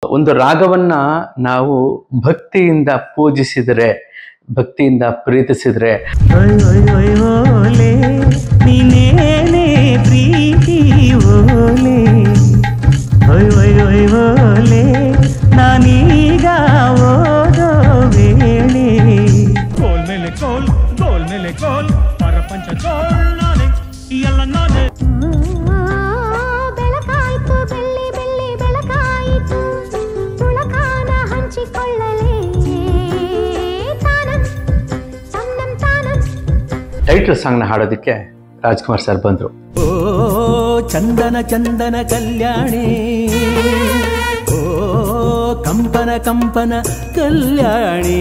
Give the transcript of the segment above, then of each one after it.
ಒಂದು ರಾಗವನ್ನ ನಾವು ಭಕ್ತಿಯಿಂದ ಪೂಜಿಸಿದರೆ, ಭಕ್ತಿಯಿಂದ ಪ್ರೀತಿಸಿದರೆ ನೀನೇನೇ ಪ್ರೀತಿ ಓಲೆ ಓಲೆ ನಾನೀಗ ಓದೋ ವೇಳೆ ಕೋಲ್ ಮೇಲೆ ಕೋಲ್ ಗೋಲ್ ಮೇಲೆ ಕೋಲ್ ಪರಪಂಚ ಕೋಲ್ ನಾನೇ ಎಲ್ಲ ನಾನೇ ಬೆಳಕಾಯಿತು ಬೆಳ್ಳಿ ಬೆಳ್ಳಿ ಬೆಳಕಾಯಿತು ತುಳಕಾನ ಹಂಚಿಕೊಳ್ಳಲೇ ತಾನಂ ತನ್ನಂ ತಾನಂ. ಟೈಟಲ್ ಸಾಂಗ್ನ ಹಾಡೋದಕ್ಕೆ ರಾಜ್ಕುಮಾರ್ ಸರ್ ಬಂದರು. ಓ ಚಂದನ ಚಂದನ ಕಲ್ಯಾಣಿ, ಓ ಕಂಪನ ಕಂಪನ ಕಲ್ಯಾಣಿ.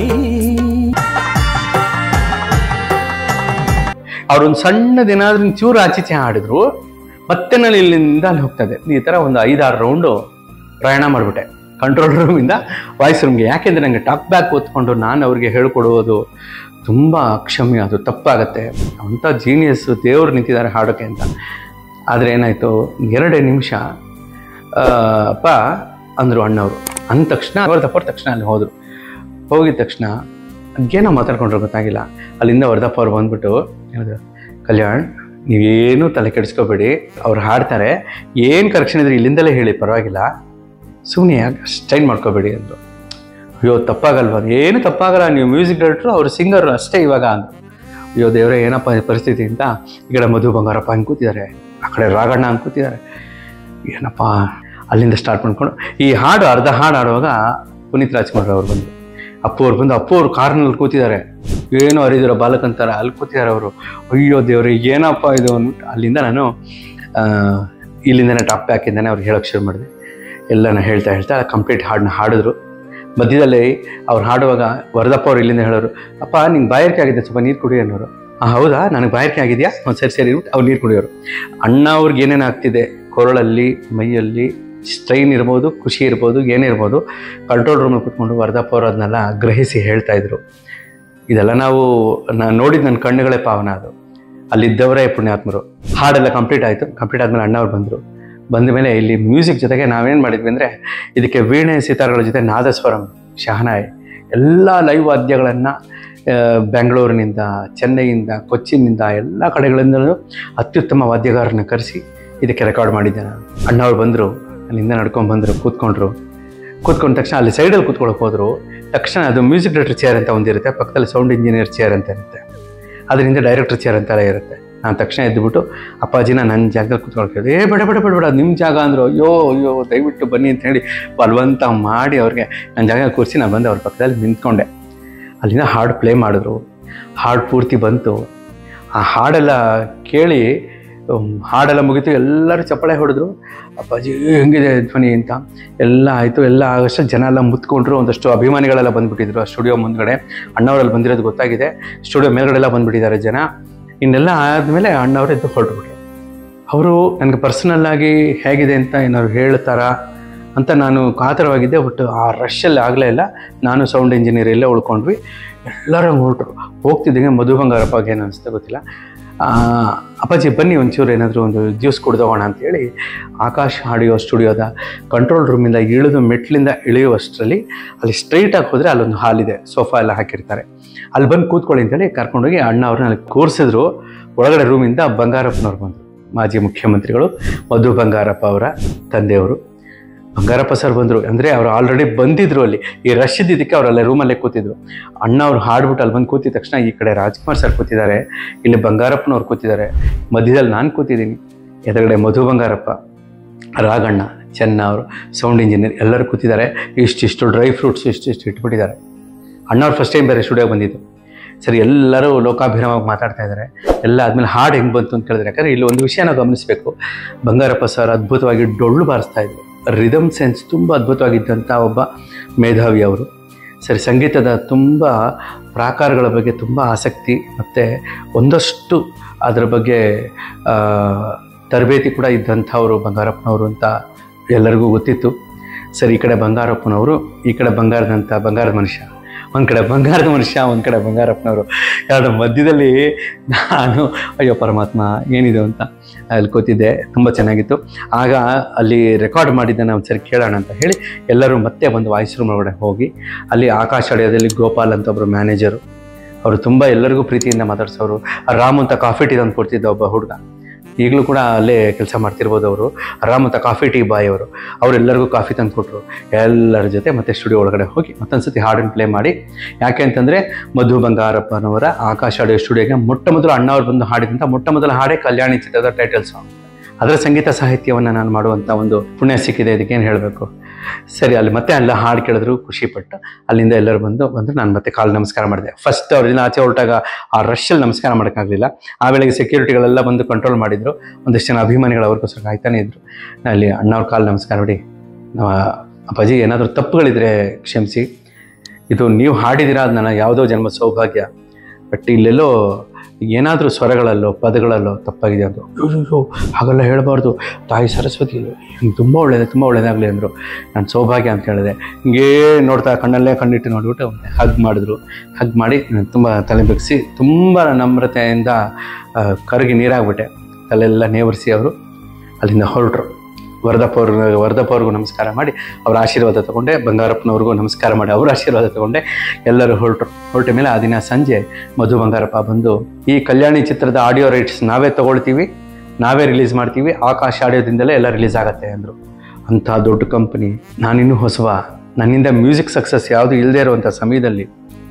ಅವ್ರೊಂದು ಸಣ್ಣದೇನಾದ್ರೂ ಚೂರು ಆಚೀಚೆ ಹಾಡಿದ್ರು ಮತ್ತೆ ನಾನು ಇಲ್ಲಿಂದ ಅಲ್ಲಿ ಹೋಗ್ತದೆ. ಈ ಥರ ಒಂದು 5-6 ರೌಂಡು ಪ್ರಯಾಣ ಮಾಡಿಬಿಟ್ಟೆ ಕಂಟ್ರೋಲ್ ರೂಮಿಂದ ವಾಯ್ಸ್ ರೂಮ್ಗೆ. ಯಾಕೆಂದರೆ ನನಗೆ ಟಾಕ್ ಬ್ಯಾಕ್ ಓದ್ಕೊಂಡು ನಾನು ಅವ್ರಿಗೆ ಹೇಳ್ಕೊಡುವುದು ತುಂಬ ಅಕ್ಷಮ್ಯ, ಅದು ತಪ್ಪಾಗತ್ತೆ. ಅಂಥ ಜೀನಿಯಸ್ಸು ದೇವ್ರು ನಿಂತಿದ್ದಾರೆ ಹಾಡೋಕ್ಕೆ ಅಂತ. ಆದರೆ ಏನಾಯಿತು, 2 ನಿಮಿಷ ಅಪ್ಪ ಅಂದರು ಅಣ್ಣವರು. ಅಂದ ತಕ್ಷಣ ವರ್ಧಪ್ಪ ತಕ್ಷಣ ಅಲ್ಲಿ ಹೋದರು. ಹೋಗಿದ ತಕ್ಷಣ ಅದೇನೋ ಮಾತಾಡ್ಕೊಂಡ್ರು ಗೊತ್ತಾಗಿಲ್ಲ. ಅಲ್ಲಿಂದ ವರ್ಧಪ್ಪ ಅವ್ರು ಬಂದ್ಬಿಟ್ಟು ಹೇಳಿದ್ರು, ಕಲ್ಯಾಣ್ ನೀವೇನು ತಲೆ ಕೆಡಿಸ್ಕೋಬೇಡಿ, ಅವ್ರು ಹಾಡ್ತಾರೆ, ಏನು ಕರೆಕ್ಷನ್ ಇದ್ರೆ ಇಲ್ಲಿಂದಲೇ ಹೇಳಿ ಪರವಾಗಿಲ್ಲ, ಸುಮ್ಮನೆ ಯಾಕೆ ಸ್ಟೈನ್ ಮಾಡ್ಕೋಬೇಡಿ ಅಂದರು. ಅಯ್ಯೋ ತಪ್ಪಾಗಲ್ವ? ಏನು ತಪ್ಪಾಗಲ್ಲ, ನೀವು ಮ್ಯೂಸಿಕ್ ಡೈರೆಕ್ಟ್ರು, ಅವರು ಸಿಂಗರು ಅಷ್ಟೇ ಇವಾಗ ಅಂದರು. ಅಯ್ಯೋ ದೇವರೇ ಏನಪ್ಪ ಪರಿಸ್ಥಿತಿ ಅಂತ. ಈ ಕಡೆ ಮಧು ಬಂಗಾರಪ್ಪ ಹಂಗೆ ಕೂತಿದ್ದಾರೆ, ಆ ಕಡೆ ರಾಘಣ್ಣ ಹಂಗೆ ಕೂತಿದ್ದಾರೆ. ಏನಪ್ಪ ಅಲ್ಲಿಂದ ಸ್ಟಾರ್ಟ್ ಮಾಡ್ಕೊಂಡು ಈ ಹಾಡು ಅರ್ಧ ಹಾಡು ಆಡುವಾಗ ಪುನೀತ್ ರಾಜ್ಕುಮಾರ್ ಅವ್ರು ಬಂದರು. ಅಪ್ಪು ಅವ್ರು ಬಂದು, ಅಪ್ಪು ಅವ್ರು ಕಾರ್ನಲ್ಲಿ ಕೂತಿದ್ದಾರೆ, ಏನೋ ಅರಿದಿರೋ ಬಾಲಕ್ ಅಂತಾರೆ, ಅಲ್ಲಿ ಕೂತಿದ್ದಾರೆ ಅವರು. ಅಯ್ಯೋ ದೇವ್ರೆ ಏನಪ್ಪ ಇದು ಅಂದ್ಬಿಟ್ಟು ಅಲ್ಲಿಂದ ನಾನು ಇಲ್ಲಿಂದನೇ ಟಾಪ್ ಬ್ಯಾಕಿಂದನೇ ಅವ್ರಿಗೆ ಹೇಳೋಕ್ಕೆ ಶುರು ಮಾಡಿದೆ. ಎಲ್ಲನ ಹೇಳ್ತಾ ಕಂಪ್ಲೀಟ್ ಹಾಡನ್ನ ಹಾಡಿದ್ರು. ಮಧ್ಯದಲ್ಲಿ ಅವ್ರು ಹಾಡುವಾಗ ವರದಪ್ಪ ಅವ್ರು ಇಲ್ಲಿಂದ ಹೇಳೋರು, ಅಪ್ಪ ನಿಂಗೆ ಬಾಯಾರಿಕೆ ಆಗಿದೆ, ಸ್ವಲ್ಪ ನೀರು ಕುಡಿ ಅನ್ನೋರು. ಹೌದಾ, ನನಗೆ ಬಾಯಾರಿಕೆ ಆಗಿದೆಯಾ, ಒಂದು ಸರಿ ಇರ್ಬಿಟ್ಟು ಅವ್ರು ನೀರು ಕುಡಿಯೋರು. ಅಣ್ಣ ಅವ್ರಿಗೆ ಏನೇನು ಆಗ್ತಿದೆ ಕೊರಳಲ್ಲಿ ಮೈಯಲ್ಲಿ ಸ್ಟ್ರೈನ್ ಇರ್ಬೋದು, ಖುಷಿ ಇರ್ಬೋದು, ಏನೇ ಇರ್ಬೋದು, ಕಂಟ್ರೋಲ್ ರೂಮಲ್ಲಿ ಕೂತ್ಕೊಂಡು ವರದಪ್ಪ ಅವರು ಅದನ್ನೆಲ್ಲ ಗ್ರಹಿಸಿ ಹೇಳ್ತಾಯಿದ್ರು. ಇದೆಲ್ಲ ನಾನು ನೋಡಿದ ನನ್ನ ಕಣ್ಣುಗಳೇ ಪಾವನ. ಅದು ಅಲ್ಲಿದ್ದವರೇ ಪುಣ್ಯಾತ್ಮರು. ಹಾಡೆಲ್ಲ ಕಂಪ್ಲೀಟ್ ಆಯಿತು. ಕಂಪ್ಲೀಟ್ ಆದಮೇಲೆ ಅಣ್ಣವ್ರು ಬಂದರು. ಬಂದ ಮೇಲೆ ಇಲ್ಲಿ ಮ್ಯೂಸಿಕ್ ಜೊತೆಗೆ ನಾವೇನು ಮಾಡಿದ್ವಿ ಅಂದರೆ, ಇದಕ್ಕೆ ವೀಣೆ ಸಿತಾರಗಳ ಜೊತೆ ನಾದಸ್ವರಂ, ಶಹನಾಯಿ ಎಲ್ಲ ಲೈವ್ ವಾದ್ಯಗಳನ್ನು ಬೆಂಗಳೂರಿನಿಂದ, ಚೆನ್ನೈಯಿಂದ, ಕೊಚ್ಚಿನಿಂದ ಎಲ್ಲ ಕಡೆಗಳಿಂದಲೂ ಅತ್ಯುತ್ತಮ ವಾದ್ಯಗಾರರನ್ನ ಕರೆಸಿ ಇದಕ್ಕೆ ರೆಕಾರ್ಡ್ ಮಾಡಿದ್ದೆ ನಾನು. ಅಣ್ಣವ್ರು ಬಂದರು, ಅಲ್ಲಿಂದ ನಡ್ಕೊಂಡು ಬಂದರು, ಕೂತ್ಕೊಂಡ ತಕ್ಷಣ ಅಲ್ಲಿ ಸೈಡಲ್ಲಿ ಕೂತ್ಕೊಳ್ಳೋಕೆ ಹೋದರು. ತಕ್ಷಣ ಅದು ಮ್ಯೂಸಿಕ್ ಡೈರೆಕ್ಟರ್ ಚೇರ್ ಅಂತ ಒಂದಿರುತ್ತೆ, ಪಕ್ಕದಲ್ಲಿ ಸೌಂಡ್ ಇಂಜಿನಿಯರ್ ಚೇರ್ ಅಂತ ಇರುತ್ತೆ, ಅದರಿಂದ ಡೈರೆಕ್ಟರ್ ಚೇರ್ ಅಂತೆಲ್ಲ ಇರುತ್ತೆ. ನಾನು ತಕ್ಷಣ ಎದ್ದುಬಿಟ್ಟು ಅಪ್ಪಾಜಿನ ನನ್ನ ಜಾಗದಲ್ಲಿ ಕೂತ್ಕೊಳ್ಕೆ, ಬೇಡ ಅದು ನಿಮ್ಮ ಜಾಗ ಅಂದರು. ಅಯ್ಯೋ ದಯವಿಟ್ಟು ಬನ್ನಿ ಅಂತ ಹೇಳಿ ಬಲವಂತ ಮಾಡಿ ಅವ್ರಿಗೆ ನನ್ನ ಜಾಗ ಕೂರಿಸಿ ನಾನು ಬಂದು ಅವ್ರ ಪಕ್ಕದಲ್ಲಿ ನಿಂತ್ಕೊಂಡೆ. ಅಲ್ಲಿಂದ ಹಾಡು ಪ್ಲೇ ಮಾಡಿದ್ರು. ಹಾಡು ಪೂರ್ತಿ ಬಂತು. ಆ ಹಾಡೆಲ್ಲ ಕೇಳಿ ಹಾಡೆಲ್ಲ ಮುಗಿತು, ಎಲ್ಲರೂ ಚಪ್ಪಾಳೆ ಹೊಡೆದ್ರು. ಅಪ್ಪಾಜಿ ಹೆಂಗಿದೆ ಧ್ವನಿ ಅಂತ ಎಲ್ಲ ಆಯಿತು. ಎಲ್ಲ ಆಗಷ್ಟು ಜನ ಎಲ್ಲ ಮುತ್ಕೊಂಡ್ರು. ಒಂದಷ್ಟು ಅಭಿಮಾನಿಗಳೆಲ್ಲ ಬಂದುಬಿಟ್ಟಿದ್ರು ಆ ಸ್ಟುಡಿಯೋ ಮುಂದ್ಗಡೆ. ಅಣ್ಣವರಲ್ಲಿ ಬಂದಿರೋದು ಗೊತ್ತಾಗಿದೆ, ಸ್ಟುಡಿಯೋ ಮೇಲ್ಗಡೆಲ್ಲ ಬಂದುಬಿಟ್ಟಿದ್ದಾರೆ ಜನ. ಇನ್ನೆಲ್ಲ ಆದಮೇಲೆ ಅಣ್ಣವರು ಎದ್ದು ಹೊರಟುಬಿಟ್ರು. ಅವರು ನನಗೆ ಪರ್ಸನಲ್ಲಾಗಿ ಹೇಗಿದೆ ಅಂತ ಏನಾದ್ರು ಹೇಳ್ತಾರಾ ಅಂತ ನಾನು ಕಾತರವಾಗಿದ್ದೆ. ಬಟ್ ಆ ರಶಲ್ಲಿ ಆಗಲೇ ಇಲ್ಲ. ನಾನು ಸೌಂಡ್ ಇಂಜಿನಿಯರ್ ಇಲ್ಲೇ ಉಳ್ಕೊಂಡ್ವಿ. ಎಲ್ಲರೂ ಹೊರಟರು. ಹೋಗ್ತಿದ್ದಂಗೆ ಮಧು ಬಂಗಾರಪ್ಪಗೆ ಏನು ಅನಿಸ್ತಾ ಗೊತ್ತಿಲ್ಲ, ಅಪ್ಪಾಜಿ ಬನ್ನಿ ಒಂಚೂರು ಏನಾದರೂ ಒಂದು ಜ್ಯೂಸ್ ಕುಡ್ದೋಗೋಣ ಅಂತೇಳಿ ಆಕಾಶ್ ಆಡಿಯೋ ಸ್ಟುಡಿಯೋದ ಕಂಟ್ರೋಲ್ ರೂಮಿಂದ ಇಳಿದು ಮೆಟ್ಲಿಂದ ಇಳಿಯುವಷ್ಟರಲ್ಲಿ ಅಲ್ಲಿ ಸ್ಟ್ರೈಟಾಗಿ ಹೋದರೆ ಅಲ್ಲೊಂದು ಹಾಲಿದೆ, ಸೋಫಾ ಎಲ್ಲ ಹಾಕಿರ್ತಾರೆ, ಅಲ್ಲಿ ಬಂದು ಕೂತ್ಕೊಳ್ಳಿ ಅಂತೇಳಿ ಕರ್ಕೊಂಡೋಗಿ ಅಣ್ಣ ಅವ್ರನ್ನ ಅಲ್ಲಿ ಕೂರಿಸಿದ್ರು. ಒಳಗಡೆ ರೂಮಿಂದ ಬಂಗಾರಪ್ಪನವ್ರು ಬಂದರು, ಮಾಜಿ ಮುಖ್ಯಮಂತ್ರಿಗಳು, ಮಧು ಬಂಗಾರಪ್ಪ ಅವರ ತಂದೆಯವರು. ಬಂಗಾರಪ್ಪ ಸರ್ ಬಂದರು. ಅಂದರೆ ಅವರು ಆಲ್ರೆಡಿ ಬಂದಿದ್ರು. ಅಲ್ಲಿ ಈ ರಶ್ ಇದ್ದಿದ್ದಕ್ಕೆ ಅವರಲ್ಲೇ ರೂಮಲ್ಲೇ ಕೂತಿದ್ರು. ಅಣ್ಣ ಅವ್ರು ಹಾಡ್ಬಿಟ್ಟು ಅಲ್ಲಿ ಬಂದು ಕೂತಿದ ತಕ್ಷಣ ಈ ಕಡೆ ರಾಜ್ಕುಮಾರ್ ಸರ್ ಕೂತಿದ್ದಾರೆ, ಇಲ್ಲಿ ಬಂಗಾರಪ್ಪನವ್ರು ಕೂತಿದ್ದಾರೆ, ಮಧ್ಯದಲ್ಲಿ ನಾನು ಕೂತಿದ್ದೀನಿ, ಎದುರುಗಡೆ ಮಧು ಬಂಗಾರಪ್ಪ, ರಾಘಣ್ಣ, ಚೆನ್ನ ಅವರು ಸೌಂಡ್ ಇಂಜಿನಿಯರ್ ಎಲ್ಲರೂ ಕೂತಿದ್ದಾರೆ. ಇಷ್ಟಿಷ್ಟು ಡ್ರೈ ಫ್ರೂಟ್ಸ್ ಇಷ್ಟಿಷ್ಟು ಇಟ್ಬಿಟ್ಟಿದ್ದಾರೆ. ಅಣ್ಣವ್ರು ಫಸ್ಟ್ ಟೈಮ್ ಬೇರೆ ಸ್ಟುಡಿಯೋಗೆ ಬಂದಿದ್ದು. ಸರಿ, ಎಲ್ಲರೂ ಲೋಕಾಭಿರಾಮವಾಗಿ ಮಾತಾಡ್ತಾ ಇದ್ದಾರೆ. ಎಲ್ಲ ಆದಮೇಲೆ ಹಾಡು ಹೆಂಗೆ ಬಂತು ಅಂತ ಕೇಳಿದ್ರೆ, ಯಾಕಂದರೆ ಇಲ್ಲಿ ಒಂದು ವಿಷಯ ನಾವು ಗಮನಿಸಬೇಕು. ಬಂಗಾರಪ್ಪ ಸರ್ ಅದ್ಭುತವಾಗಿ ಡೊಳ್ಳು ಬಾರಿಸ್ತಾ ಇದ್ರು. ರಿದಮ್ ಸೆನ್ಸ್ ತುಂಬ ಅದ್ಭುತವಾಗಿದ್ದಂಥ ಒಬ್ಬ ಮೇಧಾವಿ ಅವರು. ಸರಿ, ಸಂಗೀತದ ತುಂಬ ಪ್ರಾಕಾರಗಳ ಬಗ್ಗೆ ತುಂಬ ಆಸಕ್ತಿ ಮತ್ತು ಒಂದಷ್ಟು ಅದರ ಬಗ್ಗೆ ತರಬೇತಿ ಕೂಡ ಇದ್ದಂಥವರು ಬಂಗಾರಪ್ಪನವರು ಅಂತ ಎಲ್ಲರಿಗೂ ಗೊತ್ತಿತ್ತು. ಸರಿ, ಈ ಕಡೆ ಬಂಗಾರಪ್ಪನವರು, ಈ ಕಡೆ ಬಂಗಾರದ ಮನುಷ್ಯ ಒಂದು ಕಡೆ ಬಂಗಾರದ ಮನುಷ್ಯ, ಒಂದು ಕಡೆ ಬಂಗಾರಪ್ಪನವರು, ಎರಡು ಮಧ್ಯದಲ್ಲಿ ನಾನು ಅಯ್ಯೋ ಪರಮಾತ್ಮ ಏನಿದೆ ಅಂತ ಅಲ್ಲಿ ಕೂತಿದ್ದೆ. ತುಂಬ ಚೆನ್ನಾಗಿತ್ತು. ಆಗ ಅಲ್ಲಿ ರೆಕಾರ್ಡ್ ಮಾಡಿದ್ದನ್ನು ಒಂದು ಸರಿ ಕೇಳೋಣ ಅಂತ ಹೇಳಿ ಎಲ್ಲರೂ ಮತ್ತೆ ಒಂದು ವಾಯ್ಸ್ ರೂಮ್ ಒಳಗಡೆ ಹೋಗಿ ಅಲ್ಲಿ ಆಕಾಶ ಆಡಿಯೋದಲ್ಲಿ ಗೋಪಾಲ್ ಅಂತ ಒಬ್ಬರು ಮ್ಯಾನೇಜರು, ಅವರು ತುಂಬ ಎಲ್ಲರಿಗೂ ಪ್ರೀತಿಯಿಂದ ಮಾತಾಡ್ಸೋರು. ರಾಮ್ ಅಂತ ಕಾಫಿ ಟೀ ತಂದು ಕೊಡ್ತಿದ್ದ ಒಬ್ಬ ಹುಡುಗ, ಈಗಲೂ ಕೂಡ ಅಲ್ಲೇ ಕೆಲಸ ಮಾಡ್ತಿರ್ಬೋದು ಅವರು. ರಾಮ್ ಅಂತ ಕಾಫಿ ಟೀ ಬಾಯ್ ಅವರು, ಅವರೆಲ್ಲರಿಗೂ ಕಾಫಿ ತಂದು ಕೊಟ್ಟರು. ಎಲ್ಲರ ಜೊತೆ ಮತ್ತೆ ಸ್ಟುಡಿಯೋ ಒಳಗಡೆ ಹೋಗಿ ಮತ್ತೊಂದ್ಸತಿ ಹಾಡನ್ನು ಪ್ಲೇ ಮಾಡಿ. ಯಾಕೆ ಅಂತಂದರೆ ಮಧು ಬಂಗಾರಪ್ಪನವರ ಆಕಾಶ ಆಡಿಯೋ ಸ್ಟುಡಿಯೋಗೆ ಮೊಟ್ಟಮೊದಲು ಅಣ್ಣವ್ರು ಬಂದು ಹಾಡಿದಂಥ ಮೊಟ್ಟಮೊದಲ ಹಾಡೇ ಕಲ್ಯಾಣಿ ಚಿತ್ರದ ಟೈಟಲ್ ಸಾಂಗ್. ಅದರ ಸಂಗೀತ ಸಾಹಿತ್ಯವನ್ನು ನಾನು ಮಾಡುವಂಥ ಒಂದು ಪುಣ್ಯ ಸಿಕ್ಕಿದೆ. ಇದಕ್ಕೇನು ಹೇಳಬೇಕು. ಸರಿ, ಅಲ್ಲಿ ಮತ್ತೆ ಎಲ್ಲ ಹಾಡು ಕೇಳಿದ್ರು, ಖುಷಿಪಟ್ಟು ಅಲ್ಲಿಂದ ಎಲ್ಲರೂ ಬಂದು ನಾನು ಮತ್ತೆ ಕಾಲು ನಮಸ್ಕಾರ ಮಾಡಿದೆ. ಫಸ್ಟ್ ಅವ್ರನ್ನ ಆಚೆ ಹೊರಟಾಗ ಆ ರಶಲ್ಲಿ ನಮಸ್ಕಾರ ಮಾಡೋಕ್ಕಾಗಲಿಲ್ಲ. ಆ ವೇಳೆಗೆ ಸೆಕ್ಯೂರಿಟಿಗಳೆಲ್ಲ ಬಂದು ಕಂಟ್ರೋಲ್ ಮಾಡಿದರು. ಒಂದಿಷ್ಟು ಜನ ಅಭಿಮಾನಿಗಳು ಅವ್ರಿಗೋಸ್ಕರ ಕಾಯ್ತಾನೆ ಇದ್ರು. ಅಲ್ಲಿ ಅಣ್ಣವ್ರ ಕಾಲು ನಮಸ್ಕಾರ ಮಾಡಿ, ಅಪ್ಪಾಜಿ ಏನಾದರೂ ತಪ್ಪುಗಳಿದ್ರೆ ಕ್ಷಮಿಸಿ, ಇದು ನೀವು ಹಾಡಿದಿರ ಅದು ನನ್ನ ಯಾವುದೋ ಜನ್ಮ ಸೌಭಾಗ್ಯ, ಬಟ್ ಇಲ್ಲೆಲ್ಲೋ ಏನಾದರೂ ಸ್ವರಗಳಲ್ಲೋ ಪದಗಳಲ್ಲೋ ತಪ್ಪಾಗಿದೆ ಅಂದರು. ಅಯ್ಯೋ ಹಾಗೆಲ್ಲ ಹೇಳಬಾರ್ದು, ತಾಯಿ ಸರಸ್ವತಿ ತುಂಬ ಒಳ್ಳೆಯದಾಗಲಿ ಅಂದರು. ನಾನು ಸೌಭಾಗ್ಯ ಅಂತ ಹೇಳಿದೆ. ಹಿಂಗೇ ನೋಡ್ತಾ ಕಣ್ಣಲ್ಲೇ ಕಣ್ಣಿಟ್ಟು ನೋಡಿಬಿಟ್ಟು ಹಗ್ ಮಾಡಿದ್ರು. ಹಗ್ ಮಾಡಿ ತುಂಬ ತಲೆ ಬಗ್ಗಿಸಿ ತುಂಬ ನಮ್ರತೆಯಿಂದ ಕರಗಿ ನೀರಾಗ್ಬಿಟ್ಟೆ. ತಲೆಲ್ಲ ನೇವರಿಸಿ ಅವರು ಅಲ್ಲಿಂದ ಹೊರಟರು. ವರದಪ್ಪವ್ರಿಗೂ ನಮಸ್ಕಾರ ಮಾಡಿ ಅವರ ಆಶೀರ್ವಾದ ತಗೊಂಡೆ. ಬಂಗಾರಪ್ಪನವ್ರಿಗೂ ನಮಸ್ಕಾರ ಮಾಡಿ ಅವರ ಆಶೀರ್ವಾದ ತಗೊಂಡೆ. ಎಲ್ಲರೂ ಹೊರಟ ಮೇಲೆ ಆ ದಿನ ಸಂಜೆ ಮಧು ಬಂಗಾರಪ್ಪ ಬಂದು, ಈ ಕಲ್ಯಾಣಿ ಚಿತ್ರದ ಆಡಿಯೋ ರೈಟ್ಸ್ ನಾವೇ ತಗೊಳ್ತೀವಿ, ನಾವೇ ರಿಲೀಸ್ ಮಾಡ್ತೀವಿ, ಆಕಾಶ ಆಡಿಯೋದಿಂದಲೇ ಎಲ್ಲ ರಿಲೀಸ್ ಆಗುತ್ತೆ ಅಂದರು. ಅಂಥ ದೊಡ್ಡ ಕಂಪನಿ, ನಾನಿನ್ನೂ ಹೊಸವ, ನನ್ನಿಂದ ಮ್ಯೂಸಿಕ್ ಸಕ್ಸಸ್ ಯಾವುದು ಇಲ್ಲದೇ ಇರುವಂಥ ಸಮಯದಲ್ಲಿ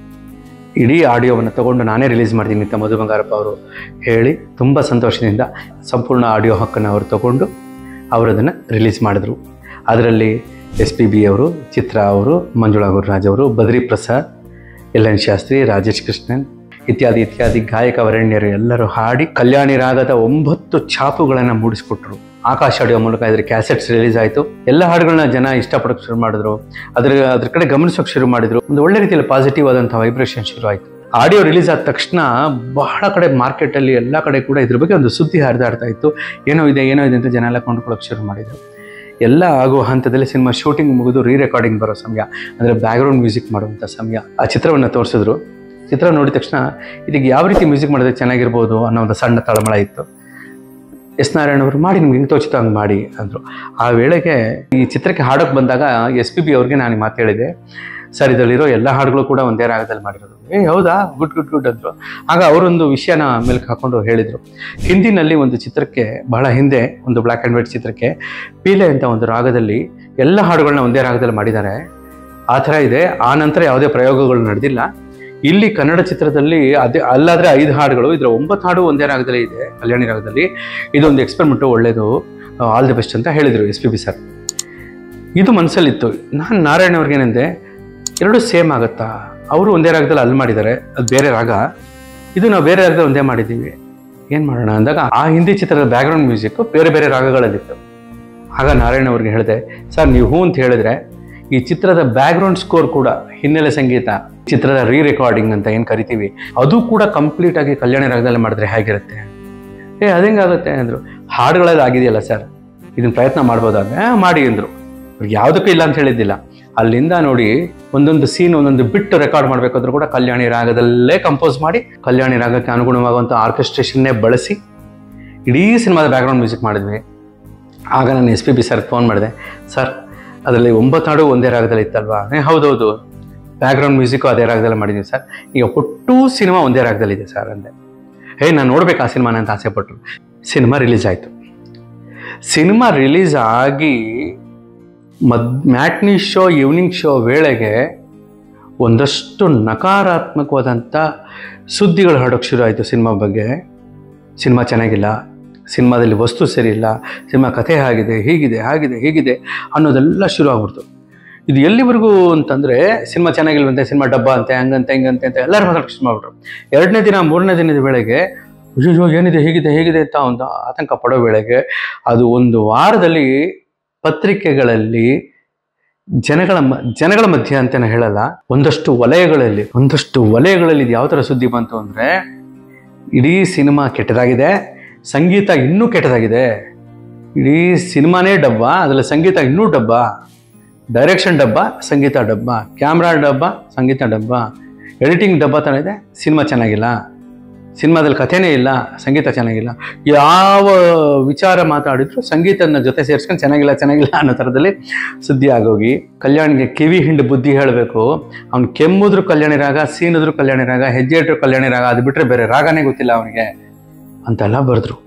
ಇಡೀ ಆಡಿಯೋವನ್ನು ತಗೊಂಡು ನಾನೇ ರಿಲೀಸ್ ಮಾಡ್ತೀನಿ ಅಂತ ಮಧು ಬಂಗಾರಪ್ಪ ಅವರು ಹೇಳಿ ತುಂಬ ಸಂತೋಷದಿಂದ ಸಂಪೂರ್ಣ ಆಡಿಯೋ ಹಕ್ಕನ್ನು ಅವರು ತಗೊಂಡು ಅವರದನ್ನು ರಿಲೀಸ್ ಮಾಡಿದ್ರು. ಅದರಲ್ಲಿ SPB ಅವರು, ಚಿತ್ರ ಅವರು, ಮಂಜುಳಾ ಗುರುರಾಜ್ ಅವರು, ಬದ್ರಿ ಪ್ರಸಾದ್, LN ಶಾಸ್ತ್ರಿ, ರಾಜೇಶ್ ಕೃಷ್ಣನ್ ಇತ್ಯಾದಿ ಗಾಯಕ ವರೆಣ್ಯರು ಎಲ್ಲರೂ ಹಾಡಿ ಕಲ್ಯಾಣಿ ರಾಗದ 9 ಛಾಪುಗಳನ್ನು ಮೂಡಿಸ್ಕೊಟ್ರು. ಆಕಾಶ ಆಡಿಯೋ ಮೂಲಕ ಇದ್ರ ಕ್ಯಾಸೆಟ್ಸ್ ರಿಲೀಸ್ ಆಯಿತು. ಎಲ್ಲ ಹಾಡುಗಳನ್ನ ಜನ ಇಷ್ಟಪಡೋಕ್ಕೆ ಶುರು ಮಾಡಿದ್ರು. ಅದ್ರ ಕಡೆ ಗಮನಿಸೋಕೆ ಶುರು ಮಾಡಿದ್ರು. ಒಂದು ಒಳ್ಳೆ ರೀತಿಯಲ್ಲಿ ಪಾಸಿಟಿವ್ ಆದಂಥ ವೈಬ್ರೇಷನ್ ಶುರು ಆಯಿತು. ಆಡಿಯೋ ರಿಲೀಸ್ ಆದ ತಕ್ಷಣ ಬಹಳ ಕಡೆ ಮಾರ್ಕೆಟಲ್ಲಿ ಎಲ್ಲ ಕಡೆ ಕೂಡ ಇದ್ರ ಬಗ್ಗೆ ಒಂದು ಸುದ್ದಿ ಹರಿದಾಡ್ತಾ ಇತ್ತು. ಏನೋ ಇದೆ ಅಂತ ಜನ ಎಲ್ಲ ಕೊಂಡ್ಕೊಳ್ಳೋಕೆ ಶುರು ಮಾಡಿದರು. ಎಲ್ಲ ಆಗುವ ಹಂತದಲ್ಲಿ ಸಿನಿಮಾ ಶೂಟಿಂಗ್ ಮುಗಿದು ರೆಕಾರ್ಡಿಂಗ್ ಬರೋ ಸಮಯ, ಅಂದರೆ ಬ್ಯಾಕ್ಗ್ರೌಂಡ್ ಮ್ಯೂಸಿಕ್ ಮಾಡುವಂಥ ಸಮಯ. ಆ ಚಿತ್ರವನ್ನು ತೋರಿಸಿದ್ರು. ಚಿತ್ರ ನೋಡಿದ ತಕ್ಷಣ ಇದಕ್ಕೆ ಯಾವ ರೀತಿ ಮ್ಯೂಸಿಕ್ ಮಾಡಿದ್ರೆ ಚೆನ್ನಾಗಿರ್ಬೋದು ಅನ್ನೋ ಒಂದು ಸಣ್ಣ ತಳಮಳ ಇತ್ತು. S. ನಾರಾಯಣ್ ಅವರು ಮಾಡಿ ನಿಮ್ಗೆ ಹಿಂಗೆ ತೋಚಿತ ಹಂಗೆ ಮಾಡಿ ಅಂದರು. ಆ ವೇಳೆಗೆ ಈ ಚಿತ್ರಕ್ಕೆ ಹಾಡೋಕ್ಕೆ ಬಂದಾಗ SPB ಅವ್ರಿಗೆ ನಾನು ಮಾತು ಹೇಳಿದೆ, ಸರ್ ಇದರಲ್ಲಿರೋ ಎಲ್ಲ ಹಾಡುಗಳು ಕೂಡ ಒಂದೇ ರಾಗದಲ್ಲಿ ಮಾಡಿರೋದು. ಹೌದಾ, ಗುಡ್ ಅಂದರು. ಆಗ ಅವರೊಂದು ವಿಷಯನ ಮೇಲಕ್ಕೆ ಹಾಕೊಂಡು ಹೇಳಿದರು. ಹಿಂದಿನಲ್ಲಿ ಒಂದು ಚಿತ್ರಕ್ಕೆ, ಬಹಳ ಹಿಂದೆ ಒಂದು ಬ್ಲ್ಯಾಕ್ ಆ್ಯಂಡ್ ವೈಟ್ ಚಿತ್ರಕ್ಕೆ ಪೀಲೆ ಅಂತ ಒಂದು ರಾಗದಲ್ಲಿ ಎಲ್ಲ ಹಾಡುಗಳನ್ನ ಒಂದೇ ರಾಗದಲ್ಲಿ ಮಾಡಿದ್ದಾರೆ. ಆ ಥರ ಇದೆ. ಆ ನಂತರ ಯಾವುದೇ ಪ್ರಯೋಗಗಳು ನಡೆದಿಲ್ಲ. ಇಲ್ಲಿ ಕನ್ನಡ ಚಿತ್ರದಲ್ಲಿ ಅಲ್ಲಾದರೆ 5 ಹಾಡುಗಳು, ಇದರ 9 ಹಾಡು ಒಂದೇ ರಾಗದಲ್ಲಿ ಇದೆ, ಕಲ್ಯಾಣಿ ರಾಗದಲ್ಲಿ. ಇದೊಂದು ಎಕ್ಸ್ಪೆರಿಮೆಂಟು, ಒಳ್ಳೆಯದು, ಆಲ್ ದಿ ಬೆಸ್ಟ್ ಅಂತ ಹೇಳಿದರು SPB ಸರ್. ಇದು ಮನಸ್ಸಲ್ಲಿತ್ತು. ನಾನು ನಾರಾಯಣ್ ಅವ್ರಿಗೇನೆಂದೆ, ಎರಡು ಸೇಮ್ ಆಗುತ್ತಾ, ಅವರು ಒಂದೇ ರಾಗದಲ್ಲಿ ಅಲ್ಲಿ ಮಾಡಿದ್ದಾರೆ, ಅದು ಬೇರೆ ರಾಗ, ಇದು ನಾವು ಬೇರೆ ರಾಗದಲ್ಲಿ ಒಂದೇ ಮಾಡಿದ್ದೀವಿ, ಏನು ಮಾಡೋಣ ಅಂದಾಗ ಆ ಹಿಂದಿ ಚಿತ್ರದ ಬ್ಯಾಕ್ಗ್ರೌಂಡ್ ಮ್ಯೂಸಿಕ್ಕು ಬೇರೆ ರಾಗಗಳಲ್ಲಿತ್ತು. ಆಗ ನಾರಾಯಣ್ ಅವ್ರಿಗೆ ಹೇಳಿದೆ, ಸರ್ ನೀವು ಹ್ಞೂ ಅಂತ ಹೇಳಿದ್ರೆ ಈ ಚಿತ್ರದ ಬ್ಯಾಕ್ಗ್ರೌಂಡ್ ಸ್ಕೋರ್ ಕೂಡ, ಹಿನ್ನೆಲೆ ಸಂಗೀತ, ಚಿತ್ರದ ರೆಕಾರ್ಡಿಂಗ್ ಅಂತ ಏನು ಕರಿತೀವಿ, ಅದು ಕೂಡ ಕಂಪ್ಲೀಟ್ ಆಗಿ ಕಲ್ಯಾಣಿ ರಾಗದಲ್ಲಿ ಮಾಡಿದ್ರೆ ಹೇಗಿರುತ್ತೆ? ಅದೇಂಗಾಗುತ್ತೆ ಅಂದರು. ಹಾಡುಗಳಲ್ಲಿ ಆಗಿದೆಯಲ್ಲ ಸರ್, ಇದನ್ನ ಪ್ರಯತ್ನ ಮಾಡ್ಬೋದಾದ್ರೆ ಮಾಡಿ ಅಂದರು. ಅವ್ರಿಗೆ ಯಾವುದಕ್ಕೂ ಇಲ್ಲ ಅಂತ ಹೇಳಿದ್ದಿಲ್ಲ. ಅಲ್ಲಿಂದ ನೋಡಿ ಒಂದೊಂದು ಸೀನ್, ಒಂದೊಂದು ಬಿಟ್ಟು ರೆಕಾರ್ಡ್ ಮಾಡಬೇಕಾದ್ರೂ ಕೂಡ ಕಲ್ಯಾಣಿ ರಾಗದಲ್ಲೇ ಕಂಪೋಸ್ ಮಾಡಿ, ಕಲ್ಯಾಣಿ ರಾಗಕ್ಕೆ ಅನುಗುಣವಾಗುವಂಥ ಆರ್ಕೆಸ್ಟ್ರೇಷನ್ನೇ ಬಳಸಿ ಇಡೀ ಸಿನಿಮಾದ ಬ್ಯಾಕ್ಗ್ರೌಂಡ್ ಮ್ಯೂಸಿಕ್ ಮಾಡಿದ್ವಿ. ಆಗ ನಾನು SPB ಸರ್ ಫೋನ್ ಮಾಡಿದೆ, ಸರ್ ಅದರಲ್ಲಿ 9 ಹಾಡು ಒಂದೇ ರಾಗದಲ್ಲಿ ಇತ್ತಲ್ವಾ? ಹೌದೌದು, ಬ್ಯಾಕ್ಗ್ರೌಂಡ್ ಮ್ಯೂಸಿಕ್ಕು ಅದೇ ರಾಗದಲ್ಲಿ ಮಾಡಿದ್ದೀವಿ ಸರ್, ಈಗ ಒಟ್ಟು ಸಿನಿಮಾ ಒಂದೇ ರಾಗದಲ್ಲಿದೆ ಸರ್ ಅಂದೆ. ನಾನು ನೋಡ್ಬೇಕು ಆ ಸಿನಿಮಾನ ಅಂತ ಆಸೆ ಪಟ್ಟರು. ಸಿನಿಮಾ ರಿಲೀಸ್ ಆಯಿತು. ಸಿನಿಮಾ ರಿಲೀಸ್ ಆಗಿ ಮ್ಯಾಟ್ನಿ ಶೋ, ಈವ್ನಿಂಗ್ ಶೋ ವೇಳೆಗೆ ಒಂದಷ್ಟು ನಕಾರಾತ್ಮಕವಾದಂಥ ಸುದ್ದಿಗಳು ಹರಡೋಕ್ಕೆ ಶುರು ಆಯಿತು ಸಿನಿಮಾ ಬಗ್ಗೆ. ಸಿನಿಮಾ ಚೆನ್ನಾಗಿಲ್ಲ, ಸಿನಿಮಾದಲ್ಲಿ ವಸ್ತು ಸರಿ ಇಲ್ಲ, ಸಿನಿಮಾ ಕಥೆ ಆಗಿದೆ, ಹೀಗಿದೆ ಅನ್ನೋದೆಲ್ಲ ಶುರು ಆಗ್ಬಿಡ್ತು. ಇದು ಎಲ್ಲಿವರೆಗೂ ಅಂತಂದರೆ, ಸಿನಿಮಾ ಚೆನ್ನಾಗಿಲ್ವಂತೆ, ಸಿನಿಮಾ ಡಬ್ಬ ಅಂತೆ, ಹಂಗಂತೆ ಹಿಂಗಂತೆ ಅಂತ ಎಲ್ಲರೂ ಮಾತಾಡೋಕ್ಕೆ ಶುರು ಮಾಡಿಬಿಟ್ರು. 2ನೇ ದಿನ 3ನೇ ದಿನದ ವೇಳೆಗೆ ಅಯ್ಯೋ ಏನಿದೆ ಹೀಗಿದೆ ಅಂತ ಒಂದು ಆತಂಕ ಪಡೋ ವೇಳೆಗೆ ಅದು ಒಂದು ವಾರದಲ್ಲಿ ಪತ್ರಿಕೆಗಳಲ್ಲಿ ಜನಗಳ ಮಧ್ಯೆ ಅಂತ ನಾನು ಹೇಳಲ್ಲ, ಒಂದಷ್ಟು ವಲಯಗಳಲ್ಲಿ ಇದು ಯಾವ ಥರ ಸುದ್ದಿ ಬಂತು ಅಂದರೆ, ಇಡೀ ಸಿನಿಮಾ ಕೆಟ್ಟದಾಗಿದೆ, ಸಂಗೀತ ಇನ್ನೂ ಕೆಟ್ಟದಾಗಿದೆ, ಇಡೀ ಸಿನಿಮಾನೇ ಡಬ್ಬ, ಅದರಲ್ಲಿ ಸಂಗೀತ ಇನ್ನೂ ಡಬ್ಬ, ಡೈರೆಕ್ಷನ್ ಡಬ್ಬ, ಸಂಗೀತ ಡಬ್ಬ, ಕ್ಯಾಮ್ರಾ ಡಬ್ಬ, ಸಂಗೀತ ಡಬ್ಬ, ಎಡಿಟಿಂಗ್ ಡಬ್ಬ ಥರ ಇದೆ. ಸಿನಿಮಾ ಚೆನ್ನಾಗಿಲ್ಲ, ಸಿನಿಮಾದಲ್ಲಿ ಕಥೆನೇ ಇಲ್ಲ, ಸಂಗೀತ ಚೆನ್ನಾಗಿಲ್ಲ, ಯಾವ ವಿಚಾರ ಮಾತಾಡಿದ್ರು ಸಂಗೀತನ ಜೊತೆ ಸೇರಿಸ್ಕೊಂಡು ಚೆನ್ನಾಗಿಲ್ಲ ಅನ್ನೋ ಥರದಲ್ಲಿ ಸುದ್ದಿ ಆಗೋಗಿ ಕಲ್ಯಾಣಿಗೆ ಕಿವಿ ಹಿಂಡು ಬುದ್ಧಿ ಹೇಳಬೇಕು. ಅವ್ನು ಕೆಮ್ಮುದ್ರು ಕಲ್ಯಾಣಿ ರಾಗ, ಸೀನಿದ್ರು ಕಲ್ಯಾಣಿ ರಾಗ, ಹೆಜ್ಜೆ ಇಟ್ಟರು ಕಲ್ಯಾಣಿ ರಾಗ, ಅದು ಬಿಟ್ಟರೆ ಬೇರೆ ರಾಗನೇ ಗೊತ್ತಿಲ್ಲ ಅವನಿಗೆ ಅಂತೆಲ್ಲ ಬರೆದ್ರು.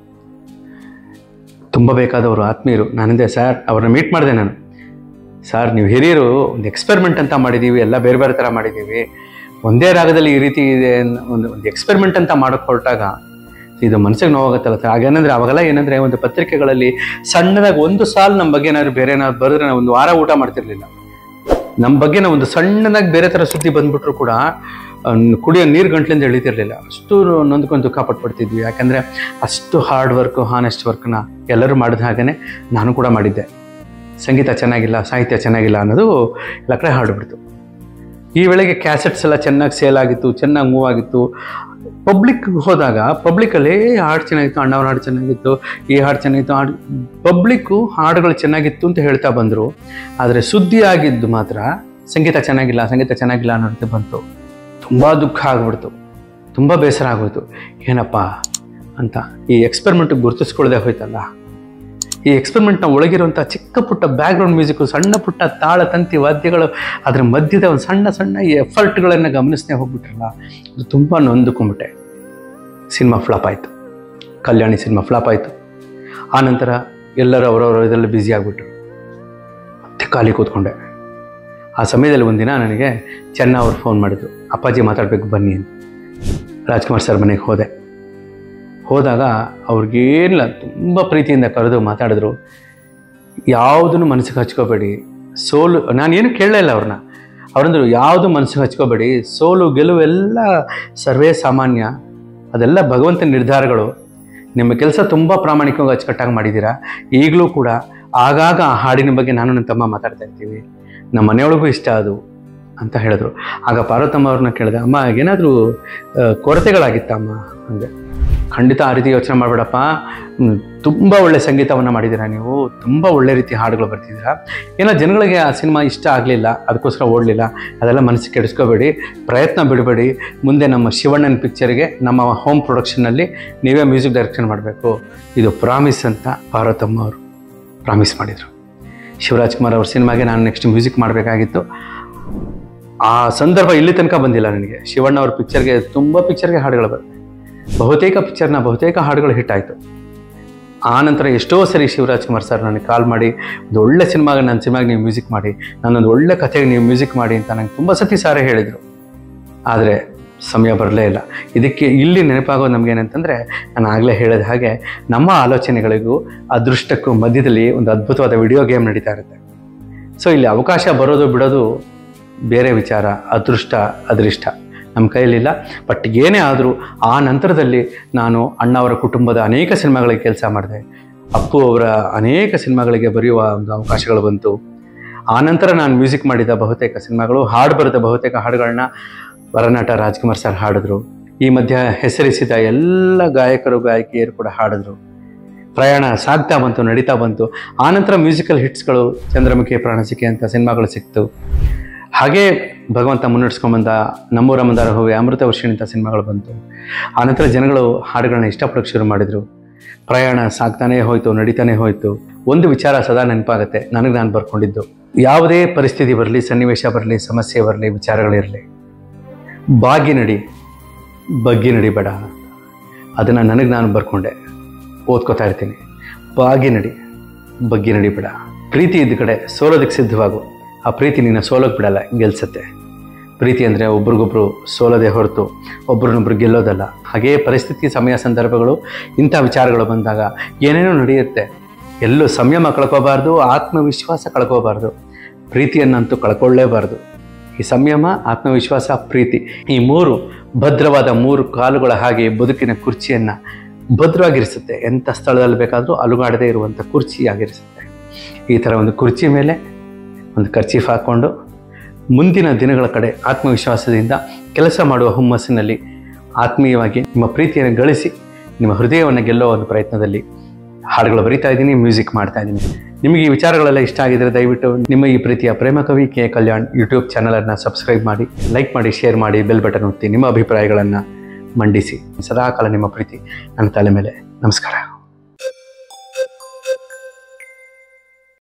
ತುಂಬ ಬೇಕಾದವರು ಆತ್ಮೀಯರು. ನಾನಿಂದೆ ಸರ್ ಅವ್ರನ್ನ ಮೀಟ್ ಮಾಡಿದೆ ನಾನು. ಸರ್ ನೀವು ಹಿರಿಯರು, ಒಂದು ಎಕ್ಸ್ಪೆರಿಮೆಂಟ್ ಅಂತ ಮಾಡಿದ್ದೀವಿ, ಎಲ್ಲ ಬೇರೆ ಬೇರೆ ಥರ ಮಾಡಿದ್ದೀವಿ, ಒಂದೇ ರಾಗದಲ್ಲಿ ಈ ರೀತಿ ಇದೆ ಒಂದು ಎಕ್ಸ್ಪೆರಿಮೆಂಟ್ ಅಂತ ಮಾಡೋಕ್ಕೆ ಹೊರಟಾಗ ಇದು ಮನಸ್ಸಿಗೆ ನೋವಾಗುತ್ತಲ್ಲ ಸರ್. ಹಾಗೇನಂದ್ರೆ ಅವಾಗೆಲ್ಲ ಏನಂದರೆ ಒಂದು ಪತ್ರಿಕೆಗಳಲ್ಲಿ ಸಣ್ಣದಾಗಿ ಒಂದು ಸಾಲು ನಮ್ಮ ಬಗ್ಗೆ ಏನಾದ್ರು ಬೇರೆ ಏನಾದ್ರು ಬರೆದ್ರೆ ನಾವು ಒಂದು ವಾರ ಊಟ ಮಾಡ್ತಿರ್ಲಿಲ್ಲ. ನಮ್ಮ ಬಗ್ಗೆ ನಾವು ಒಂದು ಸಣ್ಣದಾಗಿ ಬೇರೆ ಥರ ಸುದ್ದಿ ಬಂದ್ಬಿಟ್ರು ಕೂಡ ಕುಡಿಯೋ ನೀರು ಗಂಟ್ಲಿಂದ ಎಳಿತಿರ್ಲಿಲ್ಲ. ಅಷ್ಟು ನೊಂದ್ಕೊಂಡು ದುಃಖ ಪಟ್ಬಿಡ್ತಿದ್ವಿ. ಯಾಕಂದರೆ ಅಷ್ಟು ಹಾರ್ಡ್ ವರ್ಕು, ಹಾನೆಸ್ಟ್ ವರ್ಕ್ನ ಎಲ್ಲರೂ ಮಾಡಿದ ಹಾಗೇ ನಾನು ಕೂಡ ಮಾಡಿದ್ದೆ. ಸಂಗೀತ ಚೆನ್ನಾಗಿಲ್ಲ, ಸಾಹಿತ್ಯ ಚೆನ್ನಾಗಿಲ್ಲ ಅನ್ನೋದು ಎಲ್ಲ ಕಡೆ ಹಾಡ್ಬಿಡ್ತು. ಈ ವೇಳೆಗೆ ಕ್ಯಾಸೆಟ್ಸ್ ಎಲ್ಲ ಚೆನ್ನಾಗಿ ಸೇಲ್ ಆಗಿತ್ತು, ಚೆನ್ನಾಗಿ ಮೂವ್ ಆಗಿತ್ತು. ಪಬ್ಲಿಕ್ ಹೋದಾಗ ಪಬ್ಲಿಕಲ್ಲಿ ಹಾಡು ಚೆನ್ನಾಗಿತ್ತು, ಅಣ್ಣವ್ರ ಹಾಡು ಚೆನ್ನಾಗಿತ್ತು, ಈ ಹಾಡು ಚೆನ್ನಾಗಿತ್ತು, ಪಬ್ಲಿಕ್ಕು ಹಾಡುಗಳು ಚೆನ್ನಾಗಿತ್ತು ಅಂತ ಹೇಳ್ತಾ ಬಂದರು. ಆದರೆ ಸುದ್ದಿ ಆಗಿದ್ದು ಮಾತ್ರ ಸಂಗೀತ ಚೆನ್ನಾಗಿಲ್ಲ ಅನ್ನೋದು ಬಂತು. ತುಂಬ ದುಃಖ ಆಗ್ಬಿಡ್ತು, ತುಂಬ ಬೇಸರ ಆಗೋಯ್ತು. ಏನಪ್ಪ ಅಂತ ಈ ಎಕ್ಸ್ಪೆರಿಮೆಂಟಿಗೆ ಗುರುತಿಸ್ಕೊಳ್ಳದೆ ಹೋಯ್ತಲ್ಲ. ಈ ಎಕ್ಸ್ಪೆರಿಮೆಂಟ್ನ ಒಳಗಿರುವಂಥ ಚಿಕ್ಕ ಪುಟ್ಟ ಬ್ಯಾಕ್ಗ್ರೌಂಡ್ ಮ್ಯೂಸಿಕ್ಕು, ಸಣ್ಣ ಪುಟ್ಟ ತಾಳ ತಂತಿ ವಾದ್ಯಗಳು, ಅದರ ಮಧ್ಯದ ಒಂದು ಸಣ್ಣ ಈ ಎಫರ್ಟ್ಗಳನ್ನು ಗಮನಿಸದೆ ಹೋಗ್ಬಿಟ್ರಲ್ಲ, ಅದು ತುಂಬ ನೊಂದುಕೊಂಡ್ಬಿಟ್ಟೆ. ಸಿನಿಮಾ ಫ್ಲಾಪ್ ಆಯಿತು, ಕಲ್ಯಾಣಿ ಸಿನಿಮಾ ಫ್ಲಾಪ್ ಆಯಿತು. ಆನಂತರ ಎಲ್ಲರೂ ಅವರವರ ಇದರಲ್ಲಿ ಬ್ಯುಸಿ ಆಗಿಬಿಟ್ರು. ಮತ್ತೆ ಖಾಲಿ ಕೂತ್ಕೊಂಡೆ. ಆ ಸಮಯದಲ್ಲಿ ಒಂದಿನ ನನಗೆ ಚೆನ್ನ ಅವ್ರು ಫೋನ್ ಮಾಡಿದ್ರು, ಅಪ್ಪಾಜಿ ಮಾತಾಡಬೇಕು ಬನ್ನಿ ಅಂತ. ರಾಜ್ಕುಮಾರ್ ಸರ್ ಮನೆಗೆ ಹೋದಾಗ ಅವ್ರಿಗೇನಿಲ್ಲ, ತುಂಬ ಪ್ರೀತಿಯಿಂದ ಕರೆದು ಮಾತಾಡಿದ್ರು. ಯಾವುದನ್ನು ಮನಸ್ಸಿಗೆ ಹಚ್ಕೋಬೇಡಿ, ಸೋಲು, ನಾನೇನು ಕೇಳಲೇ ಇಲ್ಲ ಅವ್ರನ್ನ. ಅವರಂದ್ರು ಯಾವುದು ಮನಸ್ಸಿಗೆ ಹಚ್ಕೋಬೇಡಿ, ಸೋಲು ಗೆಲುವು ಎಲ್ಲ ಸರ್ವೇ ಸಾಮಾನ್ಯ, ಅದೆಲ್ಲ ಭಗವಂತನ ನಿರ್ಧಾರಗಳು. ನಿಮ್ಮ ಕೆಲಸ ತುಂಬ ಪ್ರಾಮಾಣಿಕವಾಗಿ ಅಚ್ಚುಕಟ್ಟಾಗಿ ಮಾಡಿದ್ದೀರಾ. ಈಗಲೂ ಕೂಡ ಆಗಾಗ ಆ ಹಾಡಿನ ಬಗ್ಗೆ ನಾನು ನನ್ನ ತಮ್ಮ ಮಾತಾಡ್ತಾ ಇರ್ತೀವಿ, ನಮ್ಮ ಮನೆಯೊಳಗೂ ಇಷ್ಟ ಅದು ಅಂತ ಹೇಳಿದ್ರು. ಆಗ ಪಾರ್ವತಮ್ಮ ಅವ್ರನ್ನ ಕೇಳಿದೆ, ಅಮ್ಮ ಏನಾದರೂ ಕೊರತೆಗಳಾಗಿತ್ತಮ್ಮ ಅಂದೆ. ಖಂಡಿತ ಆ ರೀತಿ ಯೋಚನೆ ಮಾಡಬೇಡಪ್ಪ, ತುಂಬ ಒಳ್ಳೆ ಸಂಗೀತವನ್ನು ಮಾಡಿದ್ದೀರಾ ನೀವು, ತುಂಬ ಒಳ್ಳೆ ರೀತಿ ಹಾಡುಗಳು ಬರ್ತಿದ್ದೀರಾ. ಏನೋ ಜನಗಳಿಗೆ ಆ ಸಿನಿಮಾ ಇಷ್ಟ ಆಗಲಿಲ್ಲ, ಅದಕ್ಕೋಸ್ಕರ ಓಡಲಿಲ್ಲ, ಅದೆಲ್ಲ ಮನಸ್ಸಿಗೆ ಕೆಡಿಸ್ಕೋಬೇಡಿ, ಪ್ರಯತ್ನ ಬಿಡಬೇಡಿ. ಮುಂದೆ ನಮ್ಮ ಶಿವಣ್ಣನ ಪಿಕ್ಚರ್ಗೆ ನಮ್ಮ ಹೋಮ್ ಪ್ರೊಡಕ್ಷನ್ನಲ್ಲಿ ನೀವೇ ಮ್ಯೂಸಿಕ್ ಡೈರೆಕ್ಷನ್ ಮಾಡಬೇಕು, ಇದು ಪ್ರಾಮಿಸ್ ಅಂತ ಪಾರ್ವತಮ್ಮ ಅವರು ಪ್ರಾಮಿಸ್ ಮಾಡಿದರು. ಶಿವರಾಜ್ಕುಮಾರ್ ಅವ್ರ ಸಿನಿಮಾಗೆ ನಾನು ನೆಕ್ಸ್ಟ್ ಮ್ಯೂಸಿಕ್ ಮಾಡಬೇಕಾಗಿತ್ತು. ಆ ಸಂದರ್ಭ ಇಲ್ಲಿ ತನಕ ಬಂದಿಲ್ಲ ನನಗೆ. ಶಿವಣ್ಣ ಅವ್ರ ಪಿಕ್ಚರ್ಗೆ, ತುಂಬ ಪಿಕ್ಚರ್ಗೆ ಹಾಡುಗಳು ಬರುತ್ತೆ, ಬಹುತೇಕ ಹಾಡುಗಳು ಹಿಟ್ ಆಯಿತು. ಆ ನಂತರ ಎಷ್ಟೋ ಸರಿ ಶಿವರಾಜ್ಕುಮಾರ್ ಸರ್ ನನಗೆ ಕಾಲ್ ಮಾಡಿ, ಒಂದು ಒಳ್ಳೆ ಸಿನಿಮಾಗೆ ನನ್ನ ಸಿನಿಮಾಗೆ ನೀವು ಮ್ಯೂಸಿಕ್ ಮಾಡಿ, ನಾನೊಂದು ಒಳ್ಳೆ ಕಥೆಗೆ ನೀವು ಮ್ಯೂಸಿಕ್ ಮಾಡಿ ಅಂತ ನನಗೆ ತುಂಬ ಸತಿ ಸಾರಿ ಹೇಳಿದರು. ಆದರೆ ಸಮಯ ಬರಲೇ ಇಲ್ಲ. ಇದಕ್ಕೆ ಇಲ್ಲಿ ನೆನಪಾಗೋದು ನಮಗೇನಂತಂದರೆ, ನಾನು ಆಗಲೇ ಹೇಳಿದ ಹಾಗೆ ನಮ್ಮ ಆಲೋಚನೆಗಳಿಗೂ ಅದೃಷ್ಟಕ್ಕೂ ಮಧ್ಯದಲ್ಲಿ ಒಂದು ಅದ್ಭುತವಾದ ವಿಡಿಯೋ ಗೇಮ್ ನಡೀತಾ ಇರುತ್ತೆ. ಸೊ ಇಲ್ಲಿ ಅವಕಾಶ ಬರೋದು ಬಿಡೋದು ಬೇರೆ ವಿಚಾರ, ಅದೃಷ್ಟ ನಮ್ಮ ಕೈಯಲ್ಲಿಲ್ಲ. ಬಟ್ ಏನೇ ಆದರೂ ಆ ನಂತರದಲ್ಲಿ ನಾನು ಅಣ್ಣವರ ಕುಟುಂಬದ ಅನೇಕ ಸಿನಿಮಾಗಳಿಗೆ ಕೆಲಸ ಮಾಡಿದೆ, ಅಪ್ಪು ಅವರ ಅನೇಕ ಸಿನಿಮಾಗಳಿಗೆ ಬರೆಯುವ ಒಂದು ಅವಕಾಶಗಳು ಬಂತು. ಆನಂತರ ನಾನು ಮ್ಯೂಸಿಕ್ ಮಾಡಿದ ಬಹುತೇಕ ಸಿನಿಮಾಗಳು, ಹಾಡು ಬರೆದ ಬಹುತೇಕ ಹಾಡುಗಳನ್ನ ವರನಟ ರಾಜ್ಕುಮಾರ್ ಸರ್ ಹಾಡಿದ್ರು. ಈ ಮಧ್ಯ ಹೆಸರಿಸಿದ ಎಲ್ಲ ಗಾಯಕರು ಗಾಯಕಿಯರು ಕೂಡ ಹಾಡಿದ್ರು. ಪ್ರಯಾಣ ಸಾಗ್ತಾ ಬಂತು, ನಡೀತಾ ಬಂತು. ಆನಂತರ ಮ್ಯೂಸಿಕಲ್ ಹಿಟ್ಸ್ಗಳು, ಚಂದ್ರಮುಖಿ, ಪ್ರಾಣಸಿಕೆ ಅಂತ ಸಿನಿಮಾಗಳು ಸಿಕ್ತು. ಹಾಗೇ ಭಗವಂತ ಮುನ್ನಡೆಸ್ಕೊಂಡ್ಬಂದ ನಮ್ಮೂರ ಮಂದಾರ ಹೂವೆ, ಅಮೃತ ವರ್ಷಿಣಿ ಅಂತ ಸಿನಿಮಾಗಳು ಬಂತು. ಆನಂತರ ಜನಗಳು ಹಾಡುಗಳನ್ನ ಇಷ್ಟಪಡೋಕ್ಕೆ ಶುರು ಮಾಡಿದರು. ಪ್ರಯಾಣ ಸಾಗ್ತಾನೇ ಹೋಯಿತು, ನಡೀತಾನೆ ಹೋಯಿತು. ಒಂದು ವಿಚಾರ ಸದಾ ನೆನಪಾಗುತ್ತೆ ನನಗೆ, ನಾನು ಬರ್ಕೊಂಡಿದ್ದು, ಯಾವುದೇ ಪರಿಸ್ಥಿತಿ ಬರಲಿ, ಸನ್ನಿವೇಶ ಬರಲಿ, ಸಮಸ್ಯೆ ಬರಲಿ, ವಿಚಾರಗಳಿರಲಿ, ಬಗ್ಗಿ ನಡಿಬೇಡ. ಅದನ್ನು ನನಗೆ ನಾನು ಬರ್ಕೊಂಡೆ, ಓದ್ಕೋತಾ ಇರ್ತೀನಿ. ಬಗ್ಗಿ ನಡಿಬೇಡ. ಪ್ರೀತಿ ಇದ್ದ ಕಡೆ ಸೋಲೋದಕ್ಕೆ ಸಿದ್ಧವಾಗು. ಆ ಪ್ರೀತಿ ನಿನ್ನ ಸೋಲೋಕ್ಕೆ ಬಿಡಲ್ಲ, ಗೆಲ್ಸತ್ತೆ. ಪ್ರೀತಿ ಅಂದರೆ ಒಬ್ರಿಗೊಬ್ರು ಸೋಲೋದೇ ಹೊರತು ಒಬ್ರನ್ನೊಬ್ರು ಗೆಲ್ಲೋದಲ್ಲ. ಹಾಗೇ ಪರಿಸ್ಥಿತಿ, ಸಮಯ, ಸಂದರ್ಭಗಳು, ಇಂಥ ವಿಚಾರಗಳು ಬಂದಾಗ ಏನೇನೋ ನಡೆಯುತ್ತೆ. ಎಲ್ಲೂ ಸಂಯಮ ಕಳ್ಕೋಬಾರ್ದು, ಆತ್ಮವಿಶ್ವಾಸ ಕಳ್ಕೋಬಾರ್ದು, ಪ್ರೀತಿಯನ್ನಂತೂ ಕಳ್ಕೊಳ್ಳೇಬಾರ್ದು. ಈ ಸಂಯಮ, ಆತ್ಮವಿಶ್ವಾಸ, ಪ್ರೀತಿ, ಈ ಮೂರು ಭದ್ರವಾದ 3 ಕಾಲುಗಳ ಹಾಗೆ ಬದುಕಿನ ಕುರ್ಚಿಯನ್ನು ಭದ್ರವಾಗಿರಿಸುತ್ತೆ. ಎಂಥ ಸ್ಥಳದಲ್ಲಿ ಬೇಕಾದರೂ ಅಲುಗಾಡದೇ ಇರುವಂಥ ಕುರ್ಚಿಯಾಗಿರಿಸುತ್ತೆ. ಈ ಥರ ಒಂದು ಕುರ್ಚಿ ಮೇಲೆ ಒಂದು ಕರ್ಚೀಫ್ ಹಾಕ್ಕೊಂಡು ಮುಂದಿನ ದಿನಗಳ ಕಡೆ ಆತ್ಮವಿಶ್ವಾಸದಿಂದ ಕೆಲಸ ಮಾಡುವ ಹುಮ್ಮಸ್ಸಿನಲ್ಲಿ ಆತ್ಮೀಯವಾಗಿ ನಿಮ್ಮ ಪ್ರೀತಿಯನ್ನು ಗಳಿಸಿ ನಿಮ್ಮ ಹೃದಯವನ್ನು ಗೆಲ್ಲೋ ಒಂದು ಪ್ರಯತ್ನದಲ್ಲಿ ಹಾಡುಗಳು ಬರಿತಾ ಇದ್ದೀನಿ, ಮ್ಯೂಸಿಕ್ ಮಾಡ್ತಾ ಇದ್ದೀನಿ. ನಿಮಗೆ ಈ ವಿಚಾರಗಳೆಲ್ಲ ಇಷ್ಟ ಆಗಿದ್ರೆ ದಯವಿಟ್ಟು ನಿಮ್ಮ ಈ ಪ್ರೀತಿಯ ಪ್ರೇಮ ಕವಿ ಕೆ ಕಲ್ಯಾಣ್ ಯೂಟ್ಯೂಬ್ ಚಾನಲನ್ನು ಸಬ್ಸ್ಕ್ರೈಬ್ ಮಾಡಿ, ಲೈಕ್ ಮಾಡಿ, ಶೇರ್ ಮಾಡಿ, ಬೆಲ್ ಬಟನ್ ಒತ್ತಿ ನಿಮ್ಮ ಅಭಿಪ್ರಾಯಗಳನ್ನು ಮಂಡಿಸಿ. ಸದಾಕಾಲ ನಿಮ್ಮ ಪ್ರೀತಿ ನನ್ನ ತಲೆ ಮೇಲೆ. ನಮಸ್ಕಾರ.